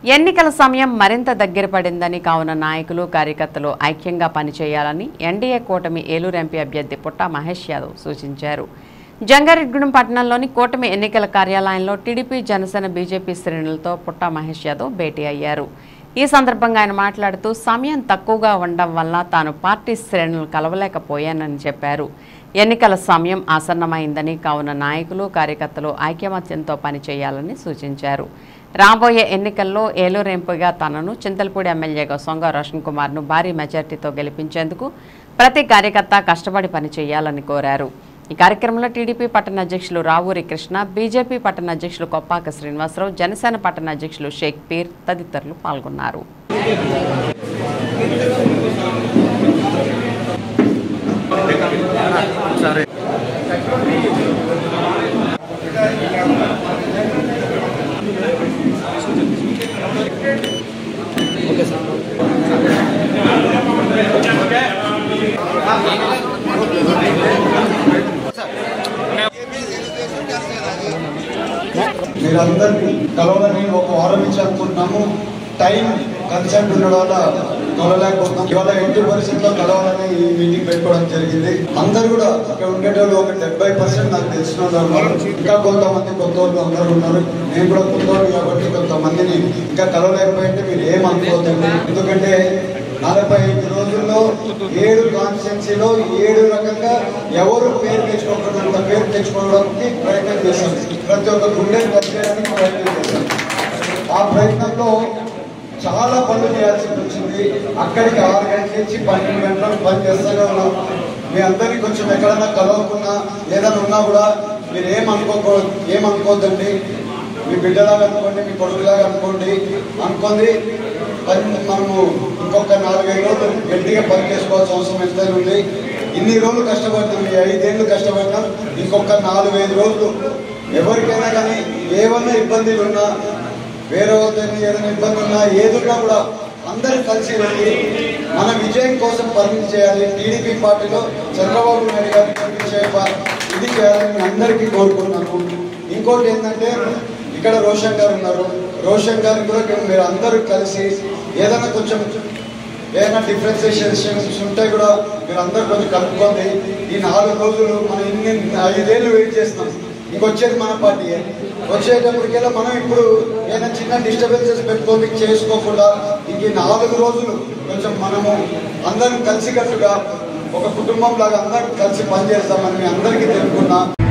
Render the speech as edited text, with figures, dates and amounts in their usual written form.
ఎన్నికల సమయం మరింత దగ్గర పడిందని కావున నాయకులు కార్యకర్తలు ఐక్యంగా పనిచేయాలని ఎన్డీఏ కూటమి ఏలూరు ఎంపీ అభ్యర్థి పుట్టా మహేష్ యాదవ్ సూచించారు. జంగారెడ్డిగూడెం పట్టణంలోని కూటమి ఎన్నికల కార్యాలయంలో టీడీపీ జనసేన బీజేపీ శ్రేణులతో పుట్టా మహేష్ యాదవ్ భేటీ అయ్యారు. ఈ సందర్భంగా ఆయన మాట్లాడుతూ సమయం తక్కువగా ఉండడం వల్ల తాను పార్టీ శ్రేణులు కలవలేకపోయానని చెప్పారు. ఎన్నికల సమయం ఆసన్నమైందని కావున నాయకులు కార్యకర్తలు ఐకమత్యంతో పనిచేయాలని సూచించారు. రాబోయే ఎన్నికల్లో ఏలూరు ఎంపీగా తనను చింతలపూడి ఎమ్మెల్యేగా సొంగ రోషన్ కుమార్ను భారీ మెజార్టీతో గెలిపించేందుకు ప్రతి కార్యకర్త కష్టపడి పనిచేయాలని కోరారు. ఈ కార్యక్రమంలో టీడీపీ పట్టణ అధ్యక్షులు రావూరి కృష్ణ, బీజేపీ పట్టణ అధ్యక్షులు కొప్పాక శ్రీనివాసరావు, జనసేన పట్టణ అధ్యక్షులు షేక్ పీర్ తదితరులు పాల్గొన్నారు. మీరందరినీ కలవాలని ఒక వారం ఇచ్చి అనుకుంటున్నాము. టైం కన్సెంట్ ఉండడం వల్ల కలవలేకపోతున్నాం. ఇవాళ 80% కలవాలని ఈ మీటింగ్ పెట్టుకోవడం జరిగింది. అందరు కూడా ఇక్కడ ఉండేటోళ్ళు ఒక 70% నాకు తెలిసిన వాళ్ళు ఉన్నారు. ఇంకా కొంతమంది కొత్త వాళ్ళు అందరూ ఉన్నారు. నేను కూడా కొత్త వాళ్ళు కాబట్టి కొంతమందిని ఇంకా కలవలేకపోయింటే మీరు ఏమనుకోవద్దండి. ఎందుకంటే 45 రోజుల్లో 7 కాన్స్టిట్యున్సీలో 7 రకంగా ఎవరు పేరు తెచ్చుకోకుండా పేరు తెచ్చుకోవడానికి ప్రయత్నం చేశాం. ప్రతి ఒక్క గుండెని కలిపేయడానికి ప్రయత్నం చేశాం. ఆ ప్రయత్నంలో చాలా పనులు చేయాల్సి వచ్చింది. అక్కడికి 6 గంటల నుంచి 12 గంటలకు పని చేస్తూనే ఉన్నాం. మీ అందరినీ కొంచెం ఎక్కడన్నా కలవకున్నా ఏదైనా ఉన్నా కూడా మీరు ఏమనుకోవద్దండి. మీ బిడ్డలాగా అనుకోండి, మీ కొడుకులాగా అనుకోండి. మనము ఇంకొక 4-5 రోజులు గట్టిగా పని చేసుకోవాల్సిన అవసరం ఎంతైనా ఉంది. ఇన్ని రోజులు కష్టపడతాం, ఈ 5 ఏళ్ళు కష్టపడతాం. ఇంకొక 4-5 రోజులు ఎవరికైనా కానీ ఏమన్నా ఇబ్బందులు ఉన్నా, వేరే ఏదైనా ఇబ్బంది ఉన్నా, ఏదున్నా కూడా అందరూ కలిసి వెళ్ళి మన విజయం కోసం పని చేయాలి. టీడీపీ పార్టీలో చంద్రబాబు నాయుడు గారిని పంపించే ఇది చేయాలని అందరికీ కోరుకుంటున్నాను. ఇంకోటి ఏంటంటే ఇక్కడ రోషన్ గారు ఉన్నారు. రోషన్ గారు కూడా మీరు అందరూ కలిసి ఏదైనా కొంచెం ఏదైనా డిఫరెన్సియేషన్స్ ఉంటే కూడా మీరు అందరూ కొంచెం కలుపుకోండి. ఈ 4 రోజులు మనం 5 ఏళ్ళు వెయిట్ చేస్తున్నాం. ఇంకొచ్చేది మన పార్టీయే. వచ్చేటప్పటికెల్లా మనం ఇప్పుడు ఏదైనా చిన్న డిస్టర్బెన్సెస్ పెట్టుకోండి చేసుకోకుండా ఇంక 4 రోజులు కొంచెం మనము అందరం కలిసికట్టుగా ఒక కుటుంబం లాగా అందరం కలిసి పనిచేస్తామని మీ అందరికీ తెలుపుకున్నా.